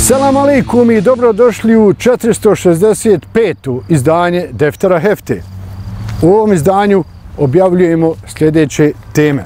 Selam alejkum i dobrodošli u 465. izdanje Deftera Hefte. U ovom izdanju objavljujemo sljedeće teme.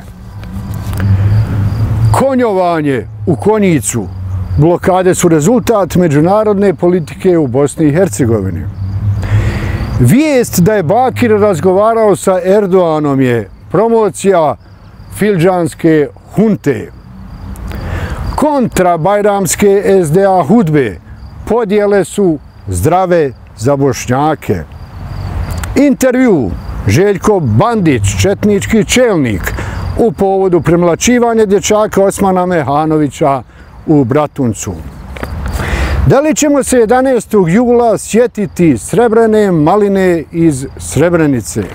Konjovanje u konjicu. Blokade su rezultat međunarodne politike u Bosni i Hercegovini. Vijest da je Bakir razgovarao sa Erdoganom je promocija fildžanske hunte. Kontra bajramske SDA hudbe podjele su zdrave za Bošnjake. Intervju Željko Bandić, četnički čelnik, u povodu premlaćivanja dječaka Osmana Mehanovića u Bratuncu. Da li ćemo se 11. jula sjetiti srebrene maline iz Srebrenice?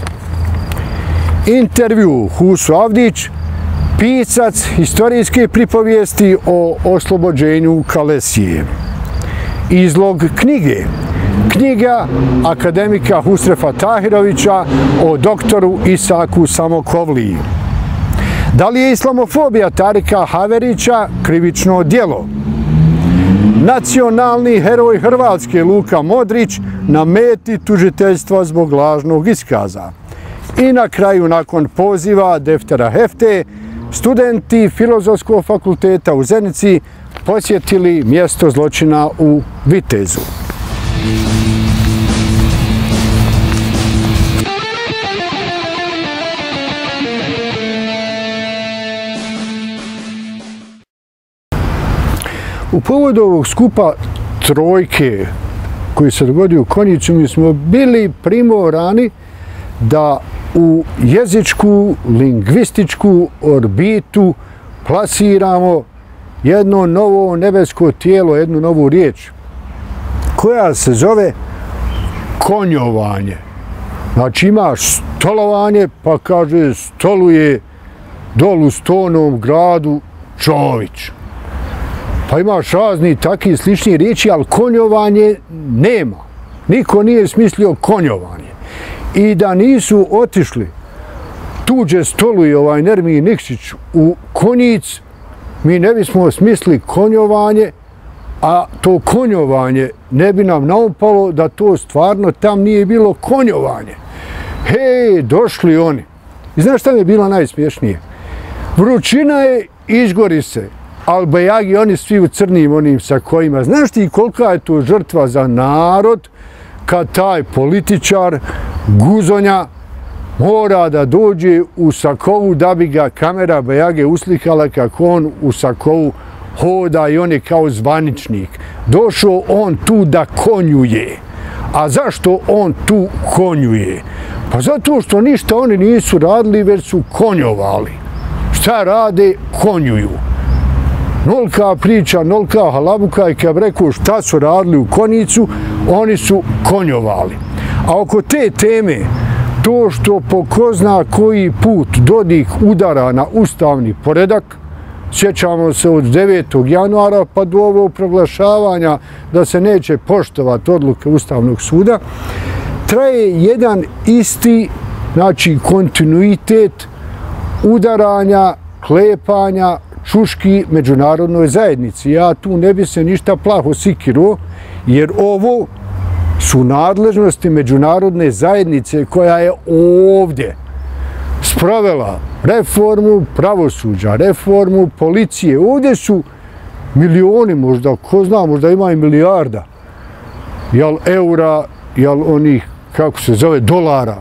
Intervju Huso Avdić, pisac historijske pripovijesti o oslobođenju Kalesije. Izlog knjige. Knjiga akademika Husrefa Tahirovića o doktoru Isaku Samokovliji. Da li je islamofobija Tarika Haverića krivično djelo? Nacionalni heroj Hrvatske Luka Modrić na meti tužiteljstva zbog lažnog iskaza. I na kraju, nakon poziva Deftera Hefte, studenti Filozofskog fakulteta u Zenici posjetili mjesto zločina u Vitezu. U povodu ovog skupa trojke koji se dogodio u Konjicu, mi smo bili primorani da u jezičku, lingvističku orbitu plasiramo jedno novo nebesko tijelo, jednu novu riječ, koja se zove konjovanje. Znači imaš stolovanje, pa kaže stoluje dol u Stonom gradu Čović. Pa imaš razni takvi slični riječi, ali konjovanje nema. Niko nije smislio konjovanje. I da nisu otišli tuđe stoluje Nermin Nikšić u Konjic, mi ne bismo smislili konjovanje, a to konjovanje ne bi nam naupalo da to stvarno tam nije bilo konjovanje. Hej, došli oni. I znaš šta mi je bilo najsmješnije? Vrućina je, izgori se, ali bajagi oni svi u crnim onim sakojima. Znaš ti kolika je to žrtva za narod kad taj političar Guzonja mora da dođe u sakovu da bi ga kamera bajage uslikala kako on u sakovu hoda i on je kao zvaničnik. Došao on tu da konjuje. A zašto on tu konjuje? Pa zato što ništa oni nisu radili, već su konjovali. Šta rade? Konjuju. Nolika priča, nolika halabuka i kad rekao šta su radili u Konjicu, oni su konjovali. A oko te teme, to što po ko zna koji put Dodik udara na ustavni poredak, sjećamo se od 9. januara pa do ovog proglašavanja da se neće poštovati odluke Ustavnog suda, traje jedan isti, znači kontinuitet udaranja, klepanja, čuški međunarodnoj zajednici. Ja tu ne bi se ništa plaho sikirao, jer ovo su nadležnosti međunarodne zajednice koja je ovdje sprovela reformu pravosuđa, reformu policije. Ovdje su milioni, možda, ko zna, možda ima i milijarda, jel eura, jel onih, kako se zove, dolara,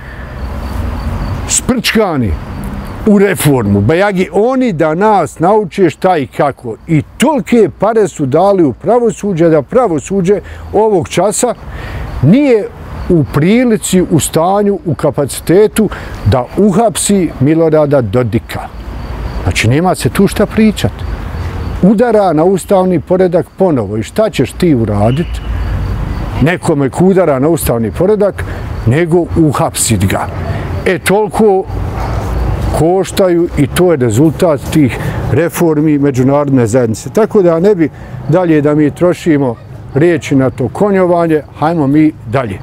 sprčkani u reformu. Bajagi, oni da nas nauče šta i kako. I tolike pare su dali u pravosuđe da pravosuđe ovog časa nije u prilici, u stanju, u kapacitetu da uhapsi Milorada Dodika. Znači, nema se tu šta pričati. Udara na ustavni poredak ponovo. I šta ćeš ti uraditi? Nekome ko udara na ustavni poredak, nego uhapsit ga. Toliko koštaju i to je rezultat tih reformi međunarodne zajednice. Tako da ne bi dalje da mi trošimo riječi na to konjovanje, hajmo mi dalje.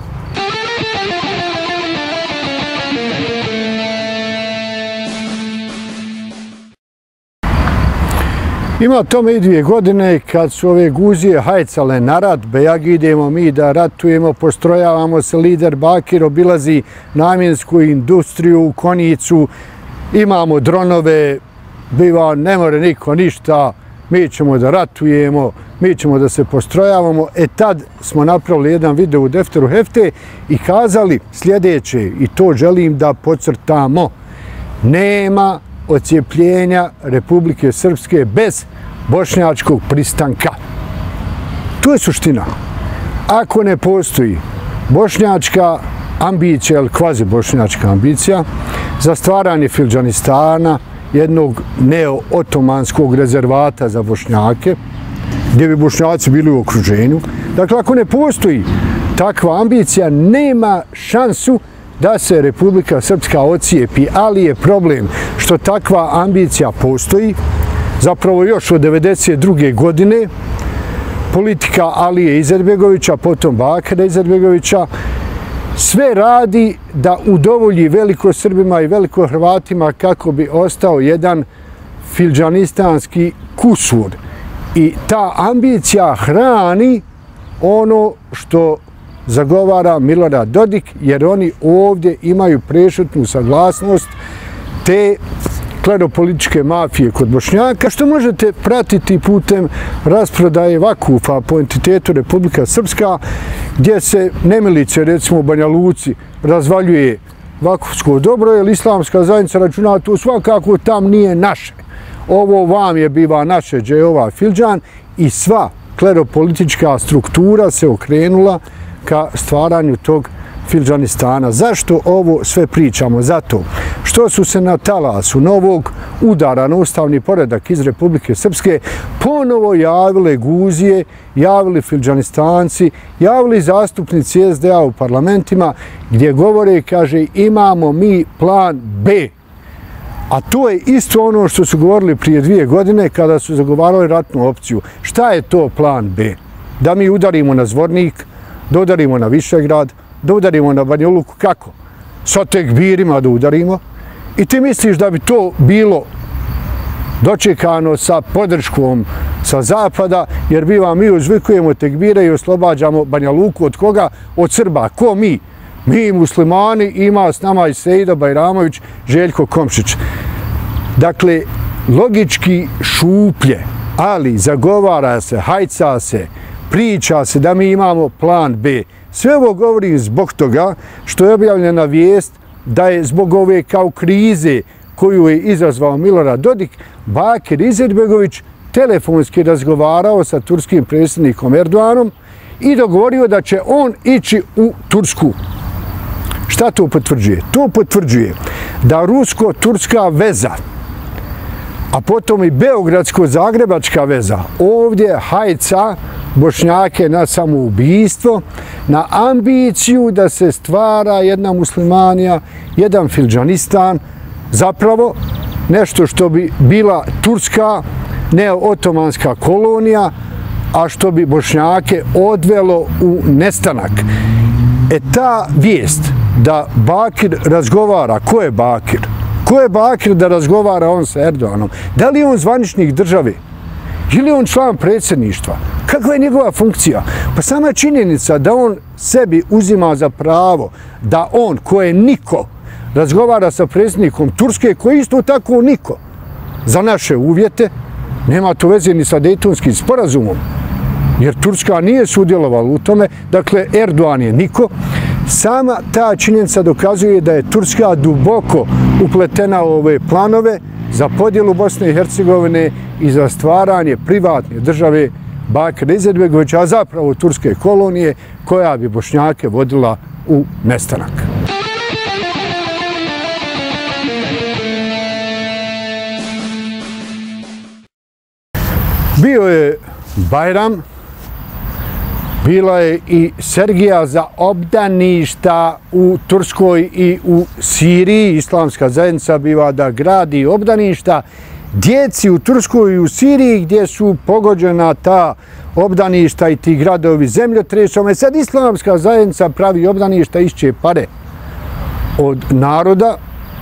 Ima tome i 2 godine kad su ove guzije hajcale na rat, bejag idemo mi da ratujemo, postrojavamo se, lider Bakir obilazi namjensku industriju u Konjicu, imamo dronove, biva, ne more niko ništa, mi ćemo da ratujemo, mi ćemo da se postrojavamo. Tad smo napravili jedan video u Defteru Hefte i kazali sljedeće, i to želim da podcrtamo: nema odcijepljenja Republike Srpske bez bošnjačkog pristanka. To je suština. Ako ne postoji bošnjačka ambicija ili kvazi bošnjačka ambicija za stvaranje Fildžanistana, jednog neo-otomanskog rezervata za Bošnjake, gdje bi Bošnjaci bili u okruženju. Dakle, ako ne postoji takva ambicija, nema šansu da se Republika Srpska odcijepi, ali je problem što takva ambicija postoji. Zapravo još od 1992. godine politika Alije Izetbegovića, potom Bakira Izetbegovića, sve radi da udovolji velikosrbima i velikohrvatima kako bi ostao jedan fildžanistanski kusur. I ta ambicija hrani ono što zagovara Milorad Dodik, jer oni ovdje imaju prešutnu saglasnost te kleropolitičke mafije kod Bošnjaka, što možete pratiti putem rasprodaje vakufa po entitetu Republika Srpska, gdje se nemilice, recimo u Banja Luci, razvaljuje vakufsko dobro, jer islamska zajednica računa to svakako tam nije naše. Ovo vam je biva naše, gdje je ova Fildžan, i sva kleropolitička struktura se okrenula ka stvaranju tog Fildžanistana. Zašto ovo sve pričamo? Zato što su se na talasu novog udara na ustavni poredak iz Republike Srpske ponovo javile guzije, javili Fildžanistanci, javili zastupnici SDA u parlamentima, gdje govore, kaže, imamo mi plan B. A to je isto ono što su govorili prije 2 godine kada su zagovarali ratnu opciju. Šta je to plan B? Da mi udarimo na Zvornik, da udarimo na Višegrad, da udarimo na Banja Luku, kako? Sa tekbirima da udarimo. I ti misliš da bi to bilo dočekano sa podrškom sa zapada, jer mi uzvikujemo tekbire i oslobađamo Banja Luku od koga? Od Srba. Ko mi? Mi muslimani, ima s nama i Sejda Bajramović, Željko Komšić. Dakle, logički šuplje, ali zagovara se, hajca se, priča se da mi imamo plan B. Sve ovo govorim zbog toga što je objavljena vijest da je zbog ove kao krize koju je izazvao Milorad Dodik, Bakir Izetbegović telefonski razgovarao sa turskim predsjednikom Erdoganom i dogovorio da će on ići u Tursku. Šta to potvrđuje? To potvrđuje da rusko-turska veza, a potom i beogradsko-zagrebačka veza, ovdje hajca Bošnjake na samoubistvo, na ambiciju da se stvara jedna muslimanija, jedan Fildžanistan, zapravo nešto što bi bila turska, neo-otomanska kolonija, a što bi Bošnjake odvelo u nestanak. Ta vijest da Bakir razgovara, ko je Bakir? Ko je Bakir da razgovara on sa Erdoganom? Da li je on zvaničnik države? Ili je on član predsjedništva? Kakva je njegova funkcija? Pa sama činjenica da on sebi uzima za pravo da on, ko je niko, razgovara sa predsjednikom Turske, koji isto tako niko, za naše uvjete, nema to veze ni sa Dejtonskim sporazumom, jer Turska nije sudjelovala u tome, dakle Erdogan je niko. Sama ta činjenica dokazuje da je Turska duboko upletena u ove planove za podjelu Bosne i Hercegovine i za stvaranje privatne države Bakira Izetbegovića, a zapravo turske kolonije koja bi Bošnjake vodila u nestanak. Bio je Bajram, bila je i Sergija za obdaništa u Turskoj i u Siriji. Islamska zajednica biva da gradi obdaništa djeci u Turskoj i u Siriji gdje su pogođena ta obdaništa i ti gradovi zemljotresom. Sad islamska zajednica pravi obdaništa, išće pare od naroda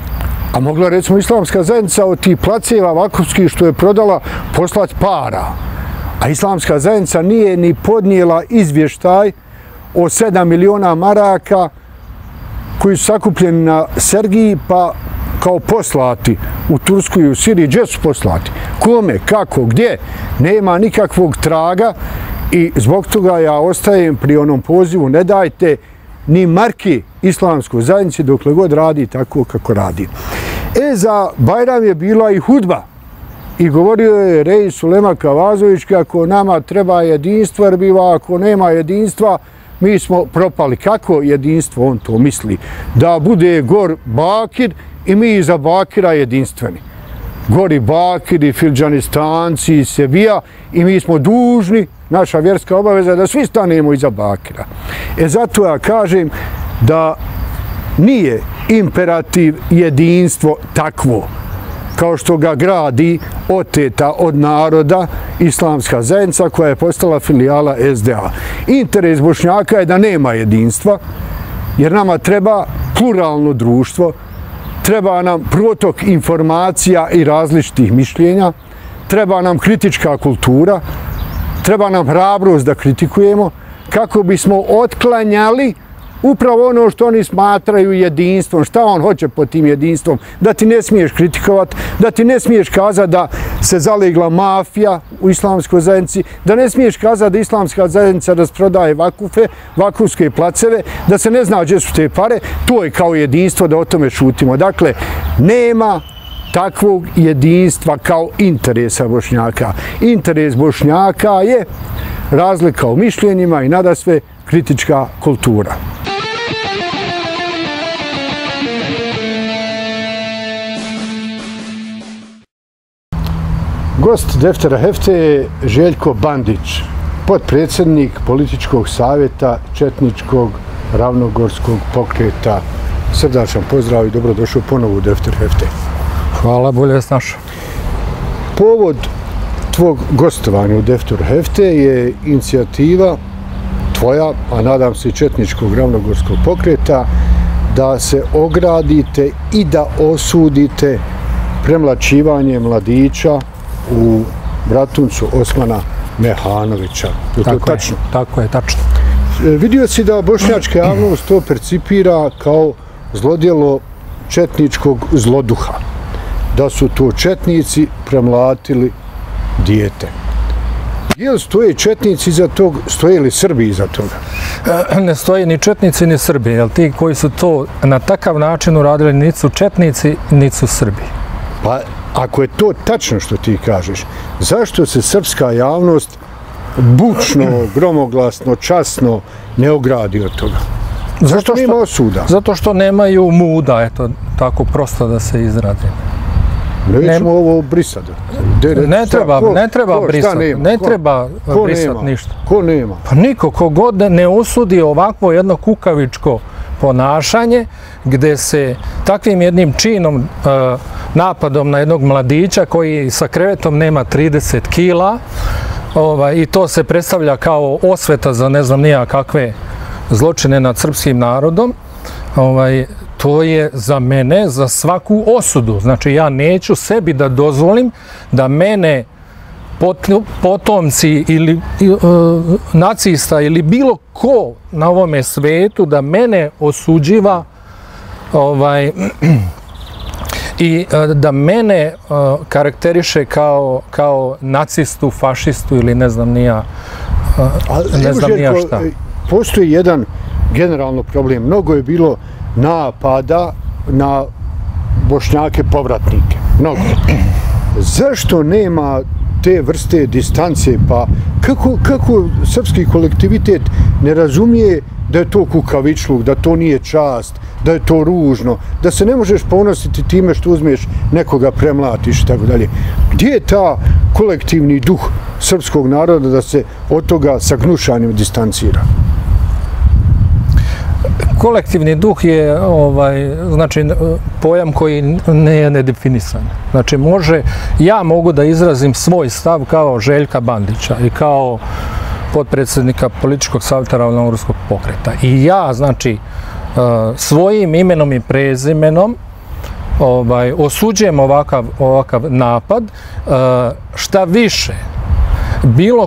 A mogla recimo islamska zajednica od tih placeva vakufskih što je prodala poslati para. A islamska zajednica nije ni podnijela izvještaj o 7 miliona maraka koji su sakupljeni na Sergiji pa kao poslati u Tursku i u Siriji. Gdje su poslati? Kome? Kako? Gdje? Nema nikakvog traga i zbog toga ja ostajem pri onom pozivu ne dajte ni marki islamskoj zajednici dokle god radi tako kako radi. Za Bajram je bila i hudba i govorio je Reis Ulema Kavazović kako nama treba jedinstvo jer biva ako nema jedinstva mi smo propali. Kako jedinstvo on to misli? Da bude gor Bakir i mi iza Bakira jedinstveni. Gori Bakiri, Filđanistanci, Sebija i mi smo dužni, naša vjerska obaveza da svi stanemo iza Bakira. Zato ja kažem da nije imperativ jedinstvo takvo kao što ga gradi oteta od naroda islamska zajednica koja je postala filijala SDA. Interes Bošnjaka je da nema jedinstva jer nama treba pluralno društvo, treba nam protok informacija i različitih mišljenja, treba nam kritička kultura, treba nam hrabrost da kritikujemo kako bismo otklanjali upravo ono što oni smatraju jedinstvom. Šta on hoće pod tim jedinstvom? Da ti ne smiješ kritikovati, da ti ne smiješ kazati da se zalegla mafija u islamskoj zajednici, da ne smiješ kazati da islamska zajednica rasprodaje vakufe, vakufske placeve, da se ne zna gdje su te pare. To je kao jedinstvo da o tome šutimo. Dakle, nema takvog jedinstva kao interesa Bošnjaka. Interes Bošnjaka je razlika u mišljenjima i nadasve kritička kultura. Gost Deftera Hefte je Željko Bandić, potpredsjednik političkog savjeta Četničkog ravnogorskog pokreta. Srdačan pozdrav i dobrodošao ponovo u Defter Hefte. Hvala, bolje vas našao. Povod tvog gostovanja u Defteru Hefte je inicijativa tvoja, a nadam se i Četničkog ravnogorskog pokreta, da se ogradite i da osudite premlaćivanje mladića u Bratuncu Osmana Mehanovića. Je to tačno? Tako je, tačno. Vidio si da bošnjačka javnost to percipira kao zlodjelo četničkog zloduha. Da su to četnici premlatili dijete. Je li stoje četnici iza tog, stoje li Srbi iza toga? Ne stoje ni četnici ni Srbi, jer ti koji su to na takav način uradili nisu četnici, nisu Srbi. Pa ako je to tačno što ti kažeš, zašto se srpska javnost bučno, gromoglasno, časno ne ogradi od toga? Zašto nema osuda? Zato što nemaju muda, eto, tako prosto da se izradi. Nećemo ovo brisati. Ne treba brisati ništa. Ko nema? Pa niko, kogod ne osudi ovakvo jedno kukavičko ponašanje gdje se takvim jednim činom, napadom na jednog mladića koji sa krevetom nema 30 kila i to se predstavlja kao osveta za ne znam nija kakve zločine nad srpskim narodom, to je za mene, za svaku osudu. Znači ja neću sebi da dozvolim da mene potomci ili nacista ili bilo ko na ovome svetu da mene osuđiva i da mene karakteriše kao nacistu, fašistu ili ne znam nija šta. Postoji jedan generalno problem. Mnogo je bilo napada na Bošnjake povratnike. Mnogo. Zašto nema te vrste distance? Pa kako srpski kolektivitet ne razumije da je to kukavičluk, da to nije čast, da je to ružno, da se ne možeš ponositi time što uzmeš nekoga, premlatiš i tako dalje. Gdje je ta kolektivni duh srpskog naroda da se od toga sa gnušanjem distancira? Kolektivni duh je znači pojam koji je nedefinisan. Znači ja mogu da izrazim svoj stav kao Željka Bandića i kao potpredsjednika političkog savjeta ravnogorskog pokreta. I ja, znači, svojim imenom i prezimenom osuđujem ovakav napad. Šta više, bilo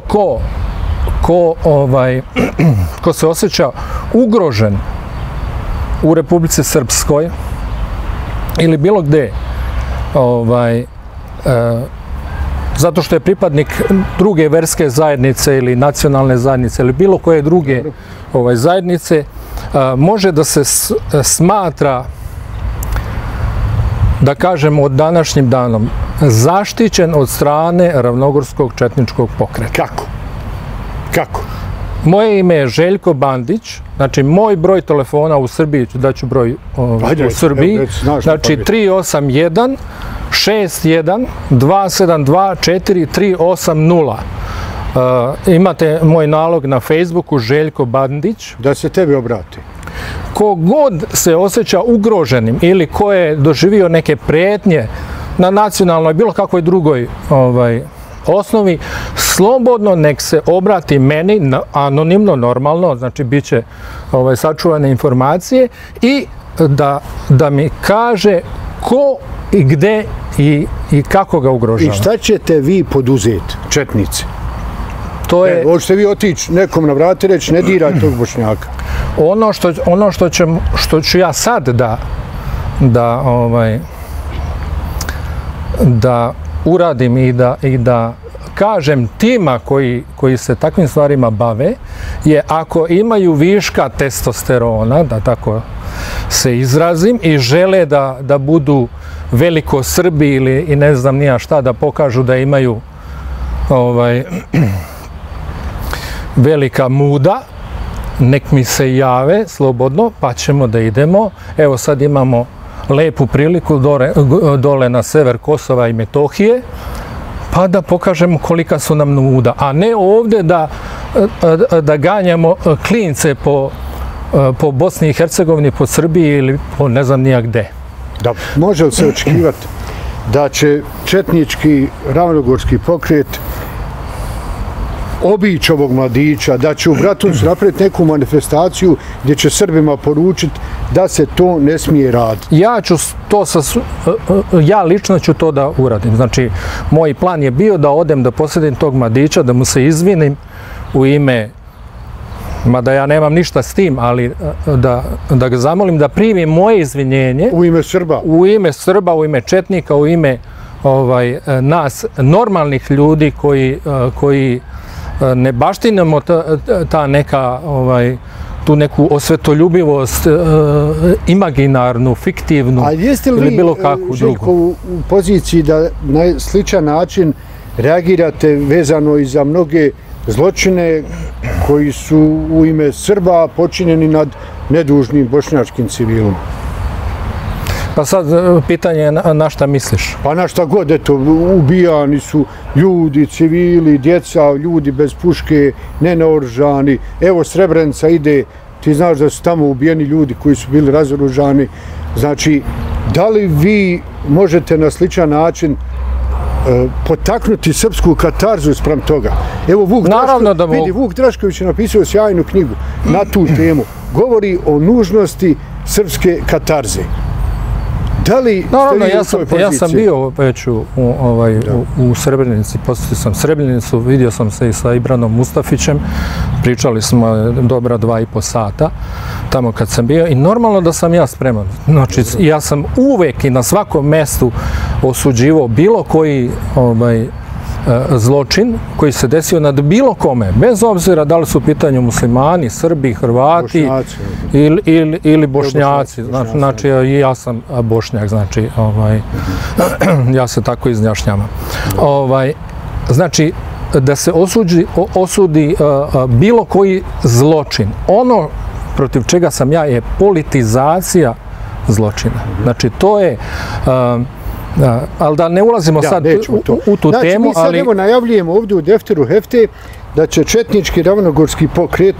ko se osjeća ugrožen u Republici Srpskoj ili bilo gde, zato što je pripadnik druge verske zajednice ili nacionalne zajednice ili bilo koje druge zajednice, može da se smatra, da kažemo od današnjim danom, zaštićen od strane Ravnogorskog četničkog pokreta. Kako? Moje ime je Željko Bandić, znači moj broj telefona u Srbiji, daću broj u Srbiji, znači 381 61 272 4380. Imate moj nalog na Facebooku Željko Bandić. Da se tebi obrati. Ko god se osjeća ugroženim ili ko je doživio neke prijetnje na nacionalnoj, bilo kakvoj drugoj osnovi, slobodno nek se obrati meni, anonimno, normalno, znači bit će sačuvane informacije i da mi kaže ko i gde i kako ga ugrožava. I šta ćete vi poduzeti, četnici? Hoćete vi otići nekom na vrati i reći ne diraj tog Bošnjaka? Ono što ću ja sad da uradim i da kažem tima koji se takvim stvarima bave, je ako imaju viška testosterona, da tako se izrazim, i žele da budu veliko Srbi ili ne znam nija šta, da pokažu da imaju velika muda, nek mi se jave slobodno, pa ćemo da idemo. Evo sad imamo lepu priliku dole na sever Kosova i Metohije, pa da pokažemo kolika su nam muda, a ne ovdje da ganjamo klince po Bosni i Hercegovini, po Srbiji ili po ne znam nija gde. Može li se očekivati da će četnički ravnogorski pokret obići ovog mladića, da će u Bratuncu napraviti neku manifestaciju gdje će Srbima poručiti da se to ne smije raditi? Ja lično ću to da uradim. Znači, moj plan je bio da odem da posjedim tog mladića, da mu se izvinim u ime, mada ja nemam ništa s tim, ali da ga zamolim da primi moje izvinjenje. U ime Srba? U ime Srba, u ime četnika, u ime nas normalnih ljudi koji ne baštinemo ta neka, tu neku osvetoljubivost, imaginarnu, fiktivnu ili bilo kakvu drugu. A jeste li vi, Željko, u poziciji da na sličan način reagirate vezano i za mnoge zločine koji su u ime Srba počinjeni nad nedužnim bošnjačkim civilom? Pa sad pitanje je na šta misliš? Pa na šta god, eto, ubijani su ljudi, civili, djeca, ljudi bez puške, nenaoružani. Evo Srebrenica ide, ti znaš da su tamo ubijeni ljudi koji su bili razoružani. Znači, da li vi možete na sličan način potaknuti srpsku katarzu sprem toga? Evo, Vuk Drašković je napisao sjajnu knjigu na tu temu. Govori o nužnosti srpske katarze. Naravno, ja sam bio već u Srebrenici, posjetio sam Srebrenicu, vidio sam se i sa Ibranom Mustafićem, pričali smo dobra 2,5 sata tamo kad sam bio i normalno da sam ja spreman. Znači, ja sam uvek i na svakom mestu osuđivao bilo koji zločin koji se desio nad bilo kome, bez obzira da li su u pitanju muslimani, Srbi, Hrvati ili Bošnjaci. Znači, i ja sam Bošnjak, znači, ja se tako izjašnjavam. Znači, da se osudi bilo koji zločin. Ono protiv čega sam ja je politizacija zločina. Znači, to je... ali da ne ulazimo sad u tu temu. Mi sad evo najavljujemo ovdje u Defteru Hefte da će četnički ravnogorski pokret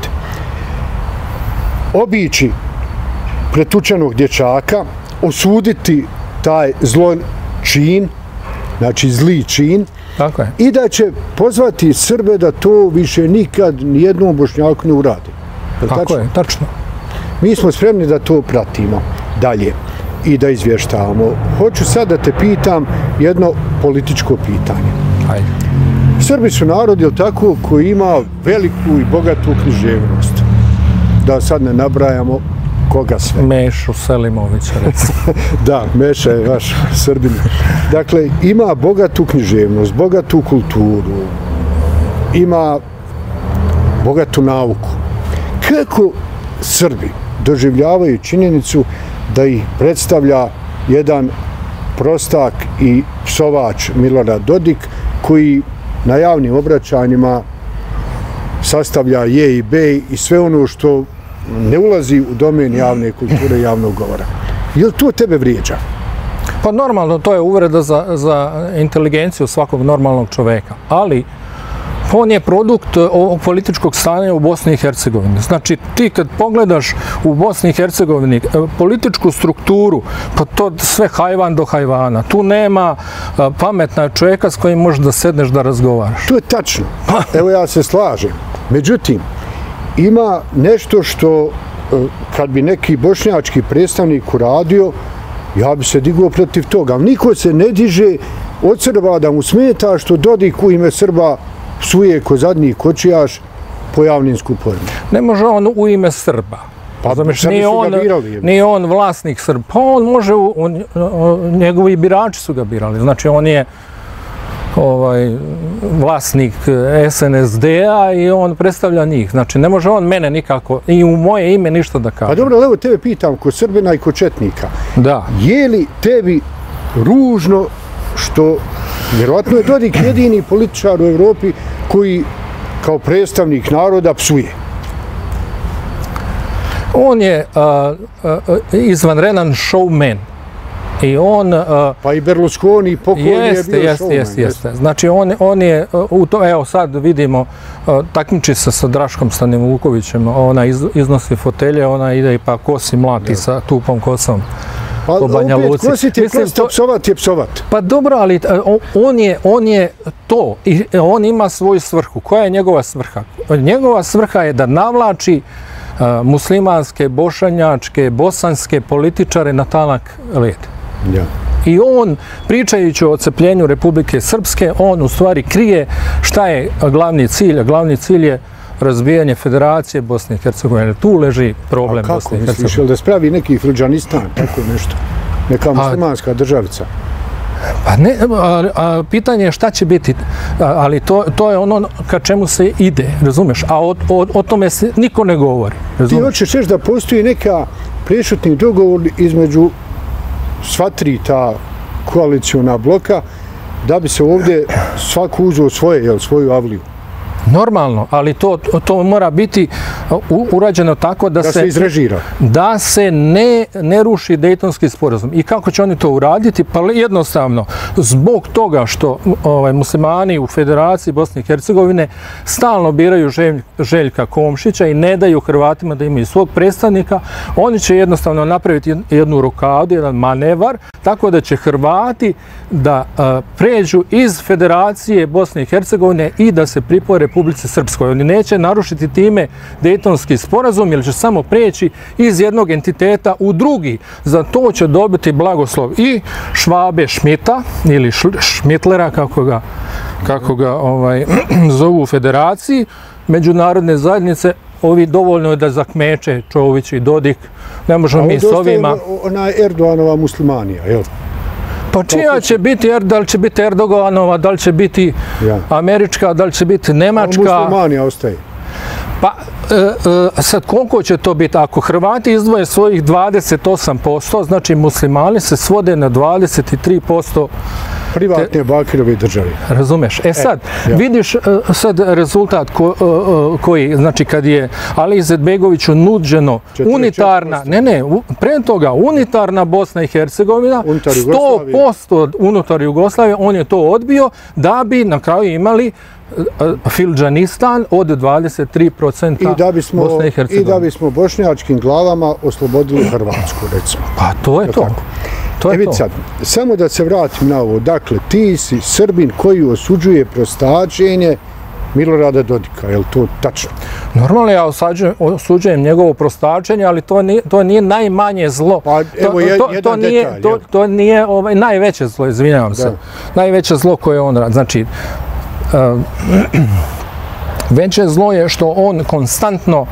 obići pretučenog dječaka, osuditi taj zločin, znači zli čin, i da će pozvati Srbe da to više nikad nijednom Bošnjaku ne uradi. Tako je, tačno. Mi smo spremni da to pratimo dalje. i da izvještavamo. Hoću sad da te pitam jedno političko pitanje. Ajde. Srbi su narod, je li tako, koji ima veliku i bogatu književnost. Da sad ne nabrajamo koga sve. Mešu Selimovića, recimo. Da, Meša je vaš Srbin. Dakle, ima bogatu književnost, bogatu kulturu, ima bogatu nauku. Kako Srbi doživljavaju činjenicu da ih predstavlja jedan prostak i psovač Milorad Dodik, koji na javnim obraćanjima sastavlja je i be i sve ono što ne ulazi u domen javne kulture i javnog govora. Je li to tebe vrijeđa? Pa normalno, to je uvreda za inteligenciju svakog normalnog čoveka, ali on je produkt ovog političkog stanja u Bosni i Hercegovini. Znači, ti kad pogledaš u Bosni i Hercegovini političku strukturu, pa to sve hajvan do hajvana. Tu nema pametna čovjeka s kojim možeš da sedneš da razgovaraš. To je tačno. Evo, ja se slažem. Međutim, ima nešto što kad bi neki bošnjački predstavnik uradio, ja bi se digao protiv toga. Ali niko se ne diže od Srba da mu smeta što Dodik u ime Srba psuje ko zadnji kočijaš po javnim skupovima. Ne može on u ime Srba. Pa nije on vlasnik Srba. Pa on može, njegovi birači su ga birali. Znači on je vlasnik SNSD-a i on predstavlja njih. Znači ne može on mene nikako i u moje ime ništa da kaže. Pa dobro, evo tebe pitam, ko Srbina i ko Četnika. Da. Je li tebi ružno što, vjerovatno je Dodik jedini političar u Evropi koji kao predstavnik naroda psuje? On je izvanredan showman. I on... Pa i Berlusconi pokojni je bio showman. Jeste. Znači on je, evo sad vidimo, takmiči se sa Draškom Stanivukovićem, ona iznosi fotelje, ona ide i pa kosi mlati sa tupom kosom. Pa opet, kositi je kosti, psovat je psovat. Pa dobro, ali on je to. I on ima svoju svrhu. Koja je njegova svrha? Njegova svrha je da navlači muslimanske, bošnjačke, bosanske političare na tanak led. Ja. I on, pričajući o odcepljenju Republike Srpske, on u stvari krije šta je glavni cilj. A glavni cilj je razbijanje Federacije Bosne i Hercegovine. Tu leži problem Bosne i Hercegovine. A kako misliš, da spravi neki Hrđanistan, tako nešto? Neka muslimanska državica? Pa ne, pitanje je šta će biti, ali to je ono ka čemu se ide, razumeš? A o tome se niko ne govori. Ti hoćeš reći da postoji neka prešutni dogovor između sva tri ta koalicijona bloka da bi se ovdje svako uzeo svoju avliju? Normalno, ali to mora biti urađeno tako da se izrežira. Da se ne ruši Dejtonski sporazum. I kako će oni to uraditi? Pa jednostavno, zbog toga što muslimani u Federaciji Bosne i Hercegovine stalno biraju Željka Komšića i ne daju Hrvatima da imaju svog predstavnika, oni će jednostavno napraviti jednu rokadu, jedan manevar, tako da će Hrvati da pređu iz Federacije Bosne i Hercegovine i da se pripoje Republici Srpskoj. Oni neće narušiti time Dejtonski sporazum, jer će samo preći iz jednog entiteta u drugi. Za to će dobiti blagoslov i Švabe Šmita, ili Šmitlera, kako ga zovu u Federaciji, međunarodne zajednice. Ovi dovoljno je da zakmeče Čović i Dodik. Ne možemo mi s ovima... A ona Erdoganova muslimanija, jel? Pa čija će biti, da li će biti Erdoganova, da li će biti američka, da li će biti nemačka? Muslimanija ostaje. Pa sad koliko će to biti? Ako Hrvati izdvoje svojih 28%, znači muslimani se svode na 23% privatne Bakirove države. Razumeš? Sad, vidiš sad rezultat koji, znači kad je Ali Izetbegoviću nuđeno unitarna, pre toga unitarna Bosna i Hercegovina, 100% unutar Jugoslavije, on je to odbio da bi na kraju imali Filđanistan od 23% Bosne i Hercegovine. I da bismo bošnjačkim glavama oslobodili Hrvatsku, recimo. Pa to je to. Sad, samo da se vratim na ovo. Dakle, ti si Srbin koji osuđuje prostačenje Milorada Dodika, je li to tačno? Normalno ja osuđujem njegovo prostačenje, ali to nije najmanje zlo. Pa evo jedan detalj. To nije najveće zlo, izvinjavam se. Najveće zlo koje on radi. Znači, veće zlo je što on konstantno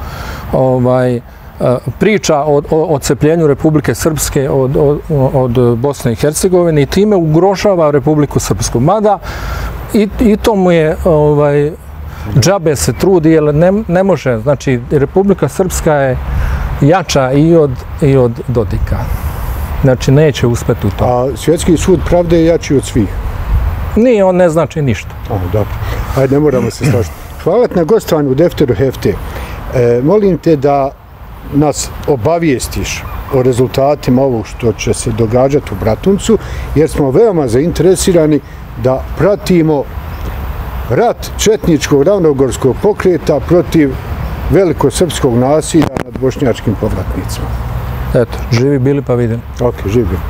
priča o odcepljenju Republike Srpske od Bosne i Hercegovine i time ugrožava Republiku Srpsku. Mada i to mu je džabe se trudi, jer ne može. Znači, Republika Srpska je jača i od Dodika. Znači, neće uspeti u to. A Svjetski sud pravde je jači od svih? Nije, on ne znači ništa. Dobro. Ajde, ne moramo se složiti. Hvala na gostovanju u Defteru Hefte. Molim te da nas obavijestiš o rezultatima ovog što će se događati u Bratuncu, jer smo veoma zainteresirani da pratimo rat četničkog ravnogorskog pokreta protiv velikosrpskog nasilja nad bošnjačkim povratnicima. Eto, živi bili pa vidim. Ok, živi bili.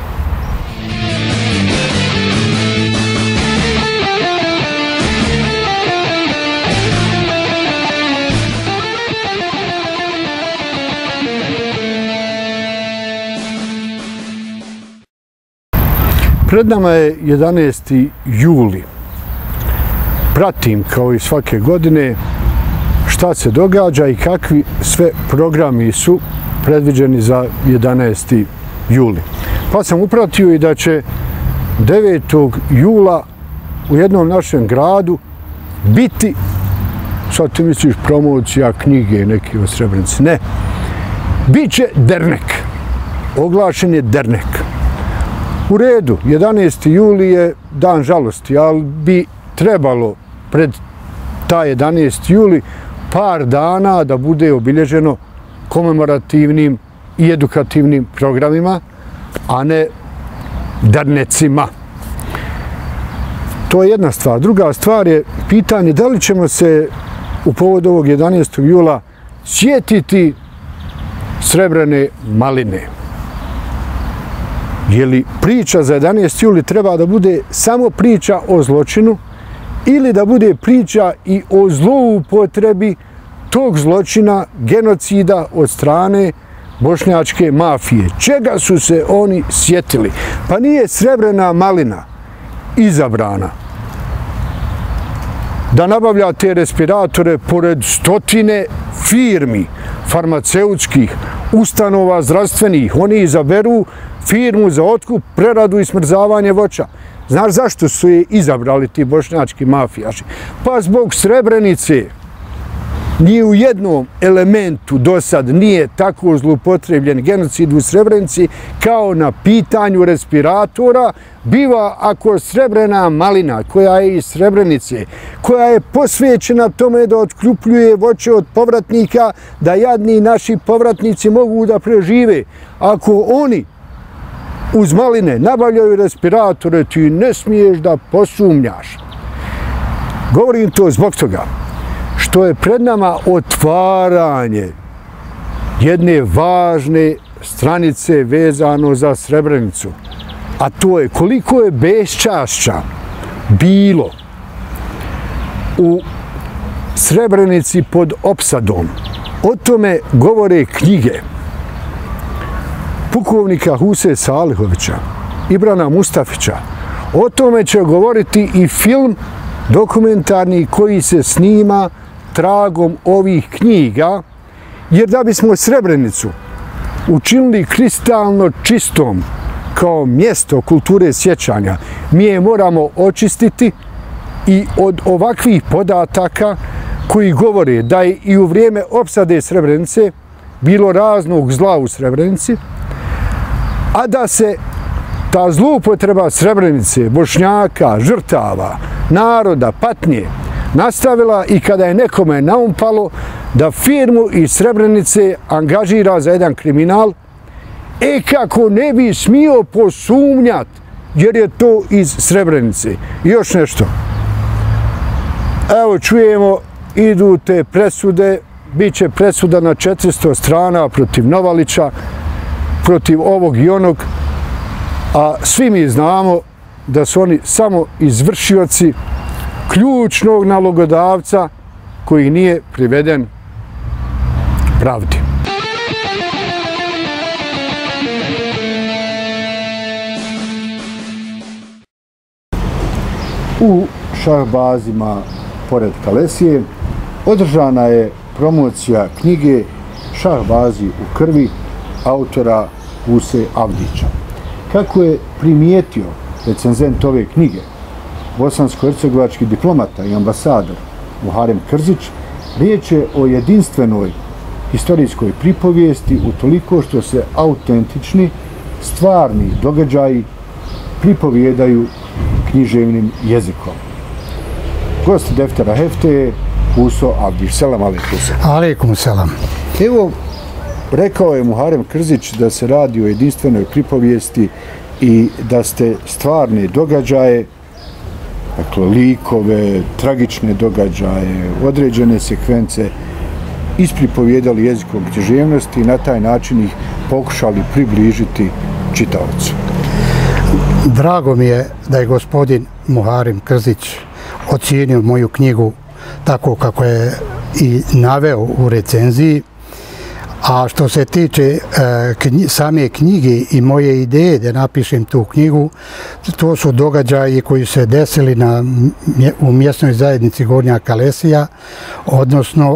Pred nama je 11. juli. Pratim, kao i svake godine, šta se događa i kakvi sve programi su predviđeni za 11. juli. Pa sam upratio i da će 9. jula u jednom našem gradu biti, sad ti misliš promocija knjige neki o Srebrenici, ne, bit će dernek. Oglašen je dernek. U redu, 11. juli je dan žalosti, ali bi trebalo pred taj 11. juli par dana da bude obilježeno komemorativnim i edukativnim programima, a ne dernecima. To je jedna stvar. Druga stvar je pitanje da li ćemo se u povodu ovog 11. jula sjetiti Srebrene maline. Je li priča za 11. juli treba da bude samo priča o zločinu ili da bude priča i o zloupotrebi tog zločina, genocida od strane bošnjačke mafije? Čega su se oni sjetili? Pa nije Srebrena malina izabrana da nabavlja te respiratore pored stotine firmi, farmaceutskih, ustanova zdravstvenih. Oni izaberu firmu za otkup, preradu i smrzavanje voća. Znaš zašto su je izabrali ti bošnjački mafijaši? Pa zbog Srebrenice. Ni u jednom elementu do sad nije tako zloupotrebljen genocid u Srebrenici kao na pitanju respiratora biva ako Srebrena malina, koja je iz Srebrenice, koja je posvećena tome da otkljupljuje voće od povratnika, da jadni naši povratnici mogu da prežive. Ako oni uz maline nabavljaju respiratore, ti ne smiješ da posumnjaš. Govorim to zbog toga što je pred nama otvaranje jedne važne stranice vezano za Srebrenicu. A to je koliko je beščašća bilo u Srebrenici pod opsadom. O tome govore knjige pukovnika Huse Salihovića, Ibrana Mustafića. O tome će govoriti i film dokumentarni koji se snima tragom ovih knjiga, jer da bismo Srebrenicu učinili kristalno čistom kao mjesto kulture sjećanja, mi je moramo očistiti i od ovakvih podataka koji govore da je i u vrijeme opsade Srebrenice bilo raznog zla u Srebrenici, a da se ta zloupotreba Srebrenice, Bošnjaka, žrtava, naroda, patnje, nastavila i kada je nekome naumpalo da firmu iz Srebrenice angažira za jedan kriminal, kako ne bi smio posumnjat, jer je to iz Srebrenice. I još nešto. Evo, čujemo, idu te presude, bit će presuda na 400 strana protiv Novalića, protiv ovog i onog, a svi mi znamo da su oni samo izvršioci ključnog nalogodavca koji nije priveden pravdi. U Šahbazima, pored Kalesije, održana je promocija knjige Šahbazi u krvi autora Huse Avdića. Kako je primijetio recenzent ove knjige, bosansko-hercegovački diplomata i ambasador Muharem Krzić, riječ je o jedinstvenoj historijskoj pripovijesti utoliko što se autentični, stvarni događaji pripovijedaju književnim jezikom. Gost Deftera Hefte je Huso Avdić. Selam alejkum. Alejkum selam. Evo, rekao je Muharem Krzić da se radi o jedinstvenoj pripovijesti i da ste stvarne događaje, dakle likove, tragične događaje, određene sekvence ispripovijedali jezikom književnosti i na taj način ih pokušali približiti čitaocu. Drago mi je da je gospodin Muharem Krzić ocijenio moju knjigu tako kako je i naveo u recenziji. A što se tiče same knjige i moje ideje da napišem tu knjigu, to su događaji koji se desili u mjesnoj zajednici Gornja Kalesija, odnosno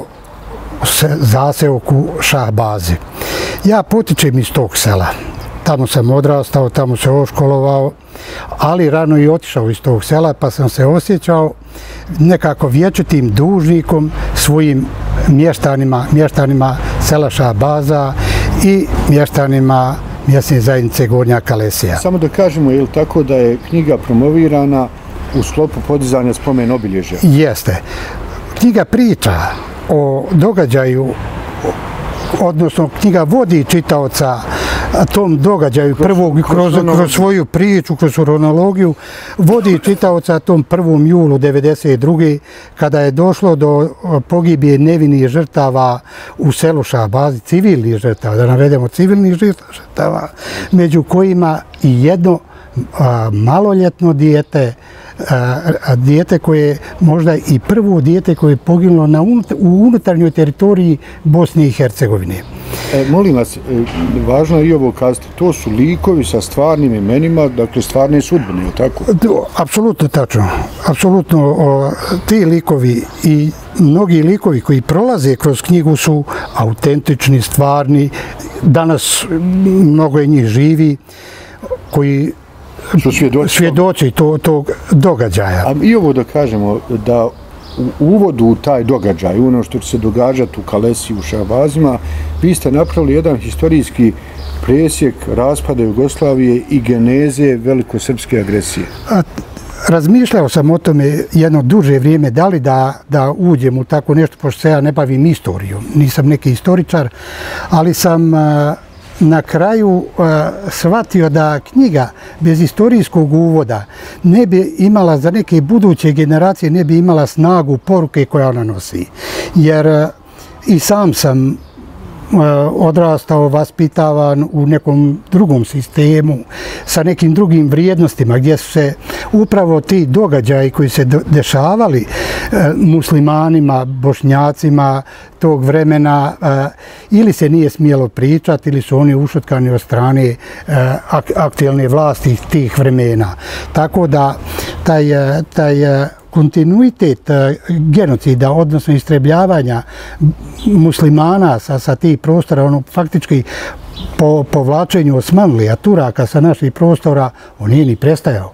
zaseoku Šahbazi. Ja potičem iz tog sela. Tamo sam odrastao, tamo se oškolovao, ali rano i otišao iz tog sela, pa sam se osjećao nekako vječitim dužnikom svojim mještanima sela Šahbaza i mještanima mjesne zajednice Gornja Kalesija. Samo da kažemo, je li tako da je knjiga promovirana u sklopu podizanja spomen obilježja? Jeste. Knjiga priča o događaju, odnosno knjiga vodi čitaoca tom događaju kroz svoju priču, kroz kronologiju, vodi čitaoca tom 1. julu 1992. kada je došlo do pogibije nevinih žrtava u selu Šahbazi, civilnih žrtava, da navedemo civilnih žrtava, među kojima i jedno maloljetno dijete koje možda i prvo dijete koje je poginulo u unutarnjoj teritoriji Bosne i Hercegovine. Molim vas, važno je i ovo kazati, to su likovi sa stvarnim imenima, dakle stvarne sudbine, je li tako? Apsolutno tačno. Apsolutno ti likovi i mnogi likovi koji prolaze kroz knjigu su autentični, stvarni. Danas mnogo je njih živi koji svjedoči tog događaja. A i ovo da kažemo, da u uvodu u taj događaj, ono što će se događati u Kalesiji, u Šahbazima, vi ste napravili jedan historijski presjek raspada Jugoslavije i geneze velikosrpske agresije. Razmišljao sam o tome jedno duže vrijeme, da li da uđem u tako nešto, pošto se ja ne bavim istorijom. Nisam neki historičar, ali sam na kraju shvatio da knjiga bez istorijskog uvoda ne bi imala za neke buduće generacije, ne bi imala snagu poruke koja ona nosi. Jer i sam sam odrastao, vaspitavan u nekom drugom sistemu, sa nekim drugim vrijednostima, gdje su se upravo ti događaji koji se dešavali muslimanima, bošnjacima tog vremena, ili se nije smjelo pričati, ili su oni ušutkani od strane aktuelne vlasti tih vremena. Tako da taj kontinuitet genocida, odnosno istrebljavanja muslimana sa tih prostora, ono faktički po povlačenju Osmanlija, Turaka sa naših prostora, on nije ni prestajao.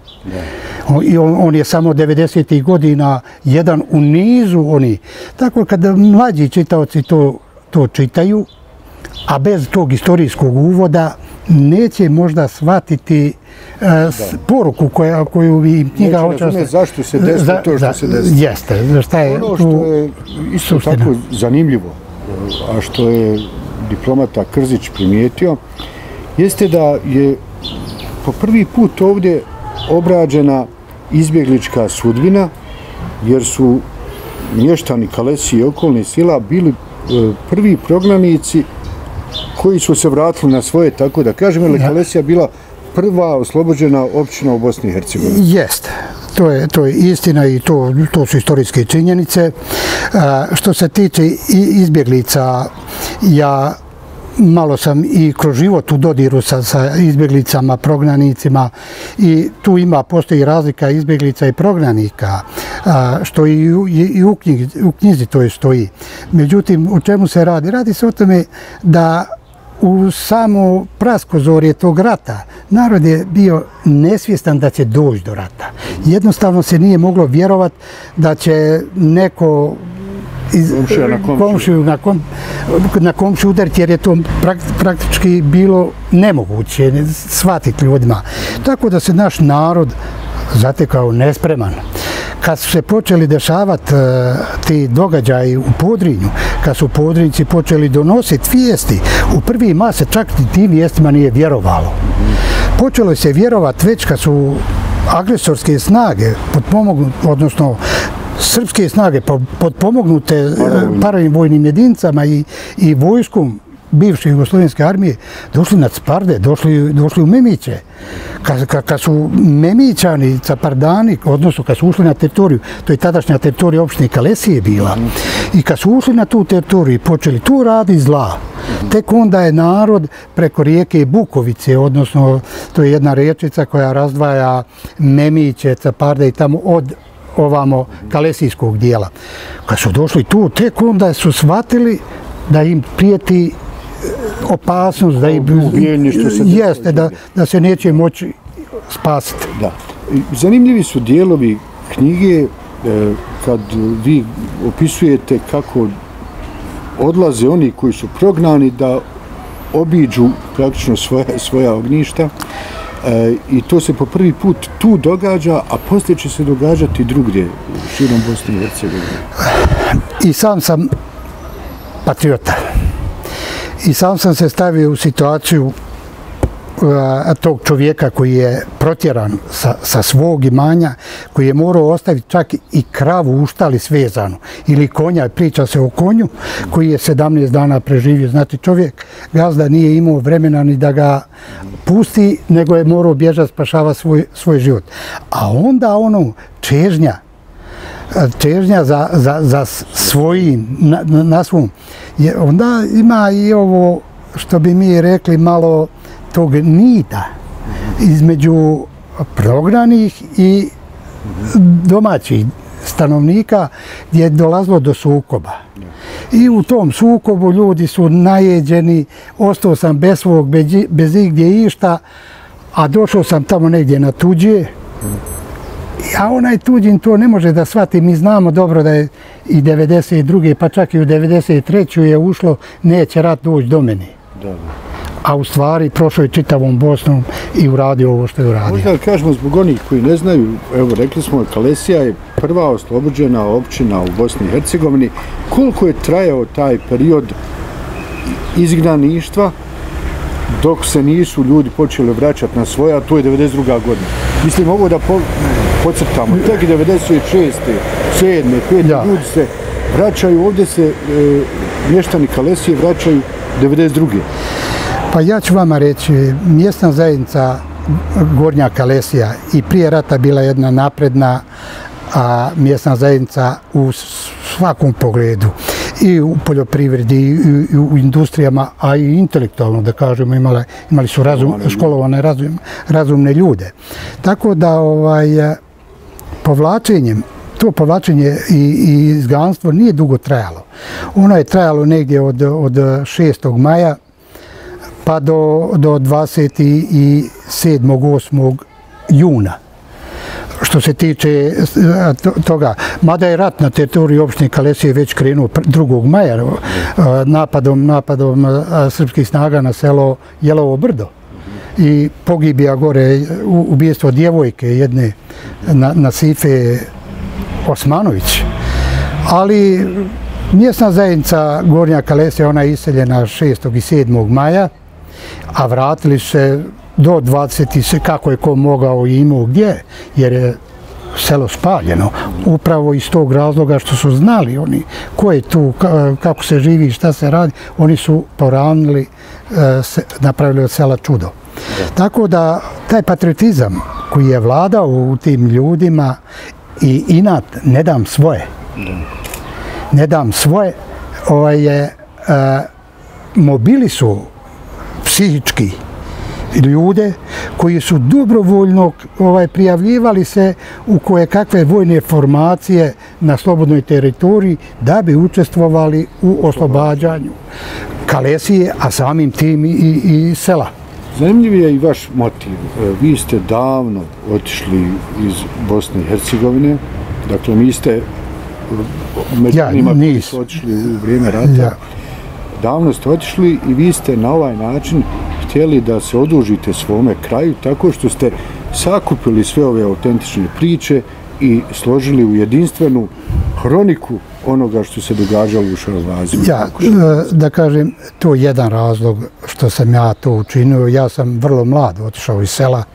I on je samo 90. godina jedan u nizu oni. Tako kada mlađi čitaoci to čitaju, a bez tog istorijskog uvoda, neće možda shvatiti poruku koju bi knjiga hoće... Neće zašto se desilo to što se desilo. Jeste, šta je tu... Ono što je isto tako zanimljivo, a što je diplomata Krzić primijetio, jeste da je po prvi put ovdje obrađena izbjeglička sudbina, jer su mještani Kalesije i okolnih sela bili prvi prognanici koji su se vratili na svoje, tako da kažem, jer Kalesija bila prva oslobođena općina u Bosni i Hercegovini. Jeste. To je istina i to su istorijske činjenice. Što se tiče izbjeglica, ja malo sam i kroz život u dodiru sa izbjeglicama, prognanicima i tu postoji razlika izbjeglica i prognanika, što i u knjizi to stoji. Međutim, o čemu se radi? Radi se o tome da u samo praskozorje tog rata narod je bio nesvjestan da će doći do rata. Jednostavno se nije moglo vjerovati da će neko komšiju na komšiju udariti, jer je to praktički bilo nemoguće shvatiti ljudima. Tako da se naš narod zatekao nespreman. Kad su se počeli dešavati ti događaji u Podrinju, kad su Podrinjci počeli donositi vijesti, u prvi mah se čak i tim vijestima nije vjerovalo. Počelo se vjerovati već kad su agresorske snage, odnosno srpske snage potpomognute paravim vojnim jedinicama i vojskom bivše jugoslovenske armije, došli na Caparde, došli u Memiće. Kad su Memićani, Capardani, odnosno kad su ušli na teritoriju, to je tadašnja teritorija opštine Kalesije bila, i kad su ušli na tu teritoriju i počeli tu raditi zla, tek onda je narod preko rijeke Bukovice, odnosno to je jedna riječica koja razdvaja Memiće, Caparde i tamo od ovamo kalesijskog dijela. Kad su došli tu, tek onda su shvatili da im prijeti opasnost, da se neće moći spasiti. Zanimljivi su dijelovi knjige kad vi opisujete kako odlaze oni koji su prognani da obiđu praktično svoja ognjišta i to se po prvi put tu događa, a poslije će se događati drugdje širom Bosne i Hercegovine. I sam sam patriota. I sam sam se stavio u situaciju tog čovjeka koji je protjeran sa svog imanja, koji je morao ostaviti čak i kravu u štali svezanu ili konja, priča se o konju koji je 17 dana preživio. Znači čovjek, gazda, nije imao vremena ni da ga pusti, nego je morao bježati, spašavati svoj život. A onda čežnja za svojim, na svom, onda ima i ovo što bi mi rekli malo tog nida između prognanih i domaćih stanovnika gdje je dolazilo do sukoba. I u tom sukobu ljudi su najeđeni, ostao sam bez svog, bez igdje išta, a došao sam tamo negdje na tuđe, a onaj tuđin to ne može da shvati. Mi znamo dobro da je i 92. pa čak i u 93. je ušlo, neće rat doći do mene. A u stvari prošao je čitavom Bosnom i uradio ovo što je uradio. Možda kažemo zbog onih koji ne znaju, evo rekli smo, Kalesija je prva oslobođena općina u Bosni i Hercegovini. Koliko je trajao taj period izgnaništva dok se nisu ljudi počeli vraćati na svoja, to je 92. godina. Mislim, ovo da podcrtamo, tek 96. 7. 5. ljudi se vraćaju, ovdje se mještani Kalesije vraćaju 92. Pa ja ću vama reći, mjesna zajednica Gornja Kalesija i prije rata bila jedna napredna mjesna zajednica u svakom pogledu. I u poljoprivredi, i u industrijama, a i intelektualno, da kažemo, imali su školovane razumne ljude. Tako da to povlačenje i izganstvo nije dugo trajalo. Ono je trajalo negdje od 6. maja pa do 27. 8. juna. Što se tiče toga, mada je rat na teritoriji opštine Kalesije već krenuo 2. maja napadom srpskih snaga na selo Jelovo Brdo i pogibija gore ubijstvo djevojke jedne Nasife Osmanović. Ali mjesna zajednica Gornja Kalesija, ona je iseljena 6. i 7. maja, a vratili se do 20. kako je ko mogao i imao gdje, jer je selo spaljeno. Upravo iz tog razloga što su znali oni ko je tu, kako se živi, šta se radi, oni su poravnili, napravili od sela čudo. Tako da taj patriotizam koji je vladao u tim ljudima i inat ne dam svoje. Ne dam svoje, mobili su psihički ljude koji su dobrovoljno prijavljivali se u koje kakve vojne formacije na slobodnoj teritoriji da bi učestvovali u oslobađanju Kalesije, a samim tim i sela. Zanimljiv je i vaš motiv. Vi ste davno otišli iz Bosne i Hercegovine, dakle niste među njima koji su otišli u vrijeme rata. Davno ste otišli i vi ste na ovaj način htjeli da se odužite svome kraju tako što ste sakupili sve ove autentične priče i složili u jedinstvenu hroniku onoga što se događalo u Šarvazima. Ja, da kažem, to je jedan razlog što sam ja to učinio. Ja sam vrlo mlad otišao iz sela.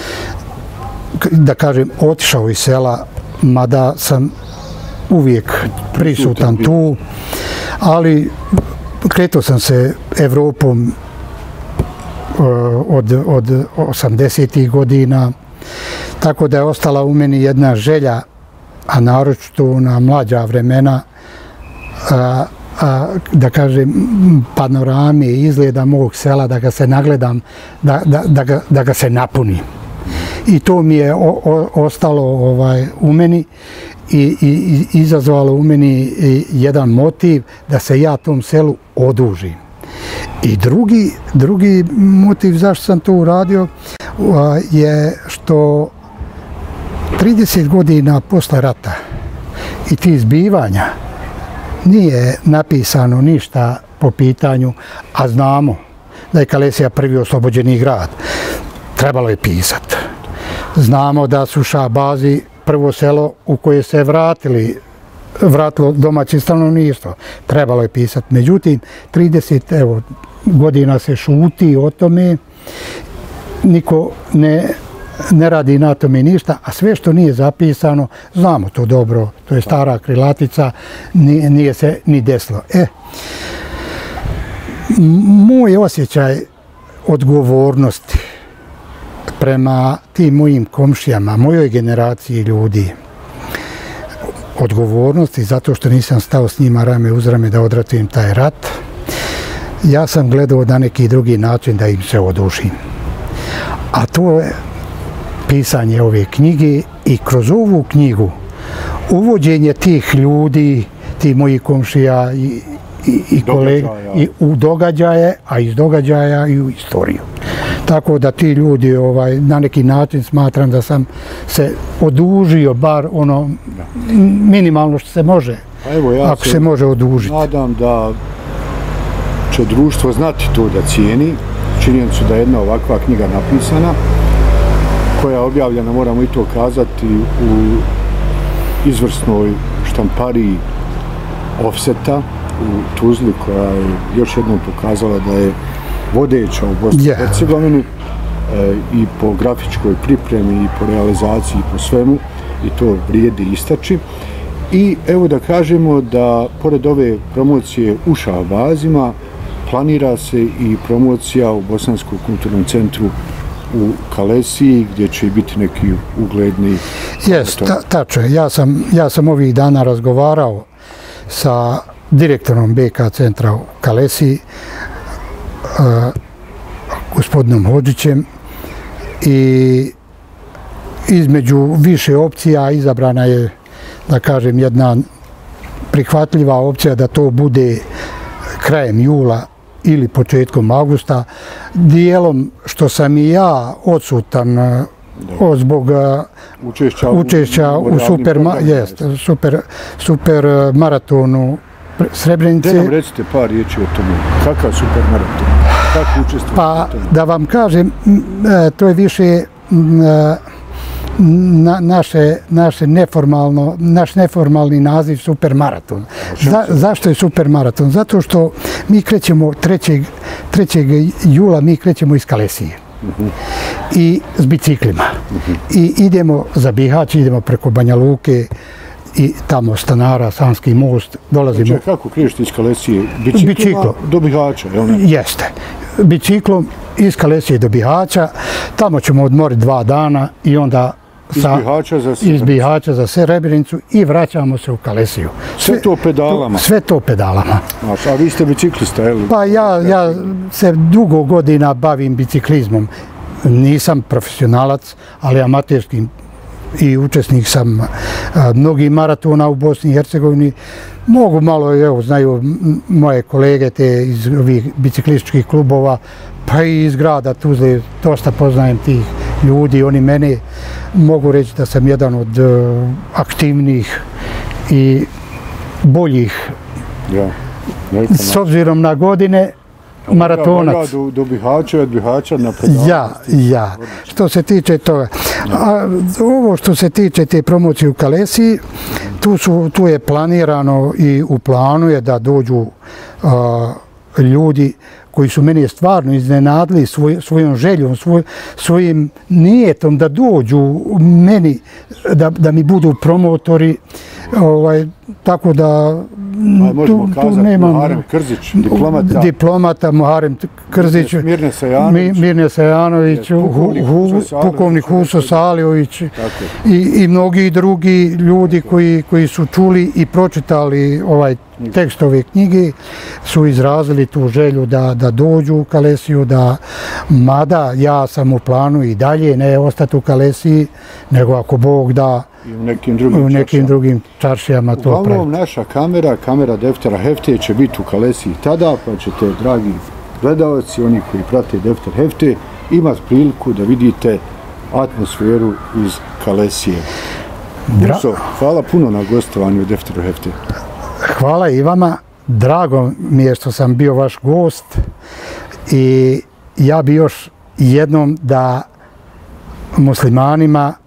Da kažem, otišao iz sela, mada sam uvijek prisutan tu, ali kretao sam se Evropom od 80. godina, tako da je ostala u meni jedna želja, a naročito na mlađa vremena, da kažem, panorame izgleda mog sela, da ga se nagledam, da ga se napunim. I to mi je ostalo u meni i izazvalo u meni jedan motiv da se ja tom selu odužim. I drugi motiv zašto sam to uradio je što 30 godina posle rata i tih zbivanja nije napisano ništa po pitanju, a znamo da je Kalesija prvi oslobođeni grad. Trebalo je pisati. Znamo da su Šabazi prvo selo u koje se vratilo domaće stanovništvo. Trebalo je pisati. Međutim, 30 godina se šuti o tome, niko ne radi na tome ništa, a sve što nije zapisano, znamo to dobro, to je stara krilatica, nije se ni desilo. Moj osjećaj odgovornosti prema tim mojim komšijama, mojoj generaciji ljudi, odgovornosti zato što nisam stao s njima rame uz rame da odratujem taj rat, ja sam gledao na neki drugi način da im se odužim. A to je pisanje ove knjige i kroz ovu knjigu uvođenje tih ljudi, tih mojih komšija i kolega u događaje, a iz događaja i u istoriju. Tako da ti ljudi na neki način smatram da sam se odužio bar ono minimalno što se može, ako se može odužiti. Nadam da će društvo znati to da cijeni činjenicu da je jedna ovakva knjiga napisana, koja je objavljena, moramo i to kazati, u izvrsnoj štampariji Offseta u Tuzli, koja je još jednom pokazala da je vodeća u Bosni i Hercegovini i po grafičkoj pripremi i po realizaciji i po svemu, i to vrijedi istaći. I evo da kažemo da pored ove promocije u Šabazima planira se i promocija u Bosanskom kulturnom centru u Kalesiji, gdje će biti neki ugledni... Tačno. Ja sam ovih dana razgovarao sa direktorom BK centra u Kalesiji, gospodinom Hodžićem, i između više opcija izabrana je, da kažem, jedna prihvatljiva opcija da to bude krajem jula ili početkom augusta, dijelom što sam i ja odsutan zbog učešća u super maratonu Srebrenice. Da nam recite par riječi o tome. Kakav super maraton? Kako učestvujete? Pa da vam kažem, to je više naš neformalni naziv super maraton. Zašto je super maraton? Zato što mi krećemo 3. jula, mi krećemo iz Kalesije i s biciklima. I idemo za Bihać, idemo preko Banja Luke i tamo Stanara, Sanski most, dolazimo... Znači, kako kriješite iz Kalesije? Biciklima do Bihaća, je li ne? Jeste. Biciklom iz Kalesije do Bihaća, Tamo ćemo odmoriti 2 dana i onda iz Bihaća za Srebrenicu i vraćamo se u Kalesiju. Sve to pedalama? Sve to pedalama. A vi ste biciklista, je li? Pa ja se dugo godina bavim biciklizmom. Nisam profesionalac, ali amaterski i učesnik sam mnogih maratona u Bosni i Hercegovini. Mogu malo, evo, znaju moje kolege te iz ovih biciklističkih klubova, pa i iz grada Tuzle, dosta poznajem tih ljudi, oni mene. Mogu reći da sam jedan od aktivnijih i boljih, s obzirom na godine, maratonac. Do Bihaća, od Bihaća na pedalama? Ja. Što se tiče toga. Ovo što se tiče te promocije u Kalesiji, tu je planirano i u planu je da dođu ljudi koji su mene stvarno iznenadili svojom željom, svojim nijetom da dođu meni, da mi budu promotori, tako da možemo kazati Muharem Krzić, diplomata Muharem Krzić, Mirne Sajanović, pukovnik Huso Saliović i mnogi drugi ljudi koji su čuli i pročitali tekst ove knjige su izrazili tu želju da dođu u Kalesiju, mada ja sam u planu i dalje ne ostati u Kalesiji, nego ako Bog da u nekim drugim čaršijama to praviti. Uglavnom naša kamera Deftera Hefte će biti u Kalesiji tada, pa ćete, dragi gledalci, oni koji prate Defter Hefte, imati priliku da vidite atmosferu iz Kalesije. Burso, hvala puno na gostovanju u Defteru Hefte. Hvala i vama. Drago mi je što sam bio vaš gost i ja bi još jednom da muslimanima